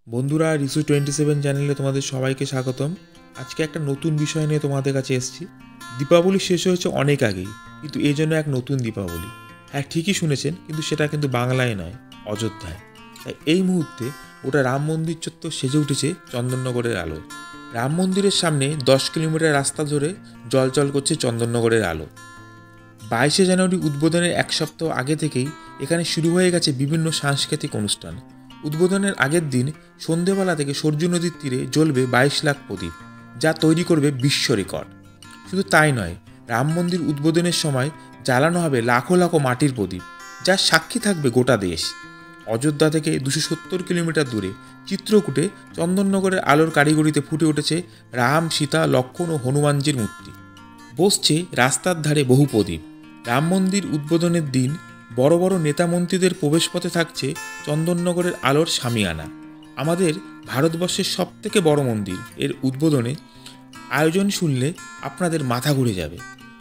বন্ধুরা, রিসু 27 চ্যানেলে তোমাদের সবাইকে স্বাগতম। আজকে একটা নতুন বিষয় নিয়ে তোমাদের কাছে এসেছি। দীপাবলি শেষ হয়েছে অনেক আগেই, কিন্তু এই জন্য এক নতুন দীপাবলি। হ্যাঁ, ঠিকই শুনেছেন, কিন্তু সেটা কিন্তু বাংলায় নয়, অযোধ্যায়। তাই এই মুহূর্তে ওটা রাম মন্দির চত্বর সেজে উঠেছে চন্দননগরের আলো। রাম মন্দিরের সামনে 10 কিলোমিটার রাস্তা ধরে জলজল করছে চন্দননগরের আলো। 22শে জানুয়ারি উদ্বোধনের এক সপ্তাহ আগে থেকেই এখানে শুরু হয়ে গেছে বিভিন্ন সাংস্কৃতিক অনুষ্ঠান। উদ্বোধনের আগের দিন সন্ধেবেলা থেকে সরজু নদীর তীরে জ্বলবে 22 লাখ প্রদীপ, যা তৈরি করবে বিশ্ব রেকর্ড। শুধু তাই নয়, রাম মন্দির উদ্বোধনের সময় জ্বালানো হবে লাখো লাখো মাটির প্রদীপ, যার সাক্ষী থাকবে গোটা দেশ। অযোধ্যা থেকে 270 কিলোমিটার দূরে চিত্রকূটে চন্দননগরের আলোর কারিগরিতে ফুটে উঠেছে রাম, সীতা, লক্ষ্মণ ও হনুমানজির মূর্তি। বসছে রাস্তার ধারে বহু প্রদীপ। রাম মন্দির উদ্বোধনের দিন বড় বড় নেতা মন্ত্রীদের প্রবেশপথে থাকছে চন্দননগরের আলোর শামিয়ানা। আমাদের ভারতবর্ষের সবথেকে বড় মন্দির এর উদ্বোধনে আয়োজন শুনলে আপনাদের মাথা ঘুরে যাবে।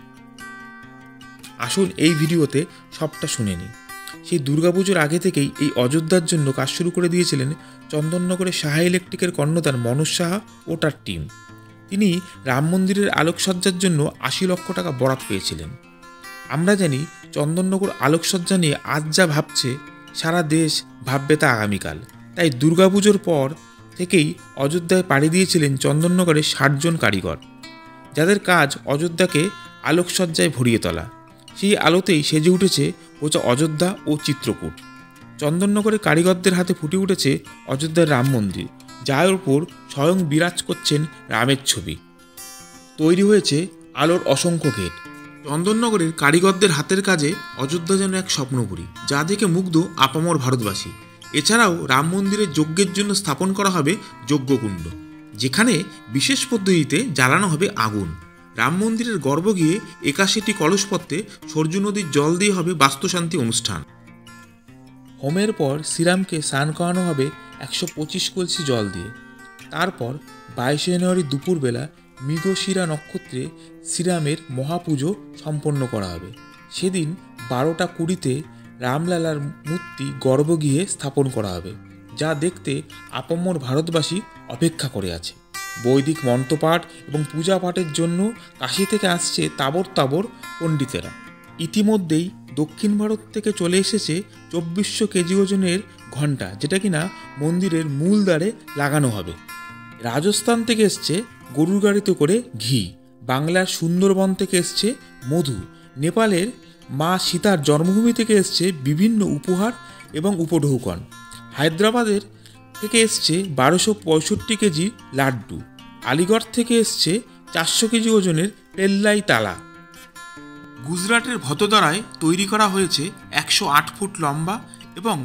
আসুন এই ভিডিওতে সবটা শুনে নিই। সেই দুর্গাপুজোর আগে থেকেই এই অযোধ্যার জন্য কাজ শুরু করে দিয়েছিলেন চন্দননগরের সাহা ইলেকট্রিকের কর্ণধার মনোজ সাহা ও তার টিম। তিনি রাম মন্দিরের আলোকসজ্জার জন্য 80 লক্ষ টাকা বরাদ পেয়েছিলেন। আমরা জানি চন্দননগর আলোকসজ্জা নিয়ে আজ যা ভাবছে, সারা দেশ ভাববে তা আগামীকাল। তাই দুর্গাপুজোর পর থেকেই অযোধ্যায় পাড়ি দিয়েছিলেন চন্দননগরের 60 জন কারিগর, যাদের কাজ অযোধ্যাকে আলোকসজ্জায় ভরিয়ে তোলা। সেই আলোতেই সেজে উঠেছে গোটা অযোধ্যা ও চিত্রকূট। চন্দননগরের কারিগরদের হাতে ফুটে উঠেছে অযোধ্যার রাম মন্দির, যার উপর স্বয়ং বিরাজ করছেন রামের ছবি। তৈরি হয়েছে আলোর অসংখ্য গেট। চন্দননগরের কারিগরদের হাতের কাজে অযোধ্যা যেন এক স্বপ্নপুরী, যা দেখে মুগ্ধ আপামর ভারতবাসী। এছাড়াও রাম মন্দিরের যজ্ঞের জন্য স্থাপন করা হবে যজ্ঞকুণ্ড, যেখানে বিশেষ পদ্ধতিতে জ্বালানো হবে আগুন। রাম মন্দিরের গর্ভগৃহে 81টি কলসপত্রে সরজু নদীর জল দিয়ে হবে বাস্তুশান্তি অনুষ্ঠান। হোমের পর শ্রীরামকে স্নান করানো হবে 125 কলসি জল দিয়ে। তারপর 22শে জানুয়ারি দুপুরবেলা মৃগশিরা নক্ষত্রে শ্রীরামের মহাপুজো সম্পন্ন করা হবে। সেদিন 12টা 20-তে রামলালার মূর্তি গর্ভগৃহে স্থাপন করা হবে, যা দেখতে আপামর ভারতবাসী অপেক্ষা করে আছে। বৈদিক মন্ত্রপাঠ এবং পূজা পাঠের জন্য কাশী থেকে আসছে তাবর তাবর পণ্ডিতেরা। ইতিমধ্যেই দক্ষিণ ভারত থেকে চলে এসেছে 2400 কেজি ওজনের ঘণ্টা, যেটা কিনা মন্দিরের মূল দ্বারে লাগানো হবে। রাজস্থান থেকে এসছে গরুর গাড়িতে করে ঘি। বাংলার সুন্দরবন থেকে এসছে মধু। নেপালের মা সীতার জন্মভূমি থেকে এসছে বিভিন্ন উপহার এবং উপঢৌকন। হায়দ্রাবাদের থেকে এসছে 1265 কেজি লাড্ডু। আলিগড় থেকে এসছে 400 কেজি ওজনের পেল্লাই তালা। গুজরাটের ভদোদরায় তৈরি করা হয়েছে 108 ফুট লম্বা এবং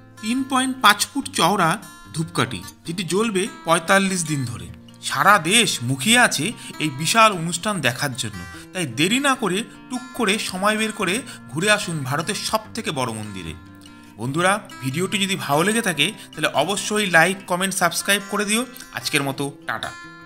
3.5 ফুট চওড়া ধূপকাঠি, যেটি জ্বলবে 45 দিন ধরে। সারা দেশ মুখিয়ে আছে এই বিশাল অনুষ্ঠান দেখার জন্য। তাই দেরি না করে টুক করে সময় বের করে ঘুরে আসুন ভারতের সবথেকে বড় মন্দিরে। বন্ধুরা, ভিডিওটি যদি ভালো লেগে থাকে তাহলে অবশ্যই লাইক, কমেন্ট, সাবস্ক্রাইব করে দিও। আজকের মতো টাটা।